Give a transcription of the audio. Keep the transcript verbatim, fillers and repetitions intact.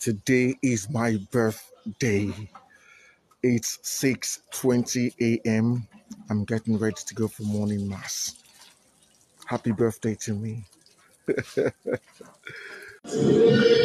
Today is my birthday. It's six twenty a m I'm getting ready to go for morning mass. Happy birthday to me.